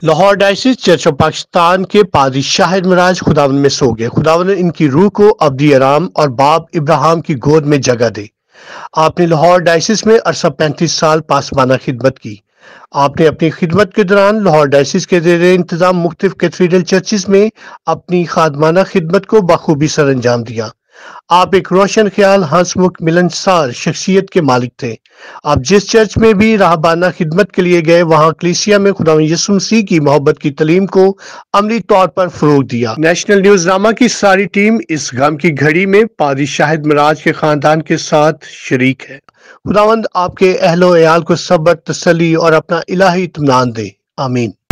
Lahore diocese church of Pakistan کے پادری شاہد مراج خداوند میں سو گئے۔ خداوند نے ان کی روح کو ابدی آرام اور باپ ابراہیم کی گود میں جگہ دے۔ آپ نے لاہور ڈائسس میں عرصہ 35 سال پاسبانہ خدمت کی۔ آپ نے اپنی خدمت کے دوران لاہور ڈائسس کے زیر انتظام مختلف کیتھیڈرل چرچز میں اپنی خادمانہ خدمت کو بخوبی سر انجام دیا۔ آپ ایک روشن خیال، ہنسمکھ، ملنسار شخصیت کے مالک تھے۔ آپ جس چرچ میں بھی راہبانہ خدمت کے لیے گئے، وہاں کلیسیا میں خداوند یسوع مسیح کی محبت کی تعلیم کو عملی طور پر فروغ دیا۔ نیشنل نیوز نامہ کی ساری ٹیم اس غم کی گھڑی میں پادری شاہد مراج کے خاندان کے ساتھ شریک ہے۔ خداوند آپ کے اہل و عیال کو صبر، تسلی اور اپنا الہی اطمینان دے۔ آمین۔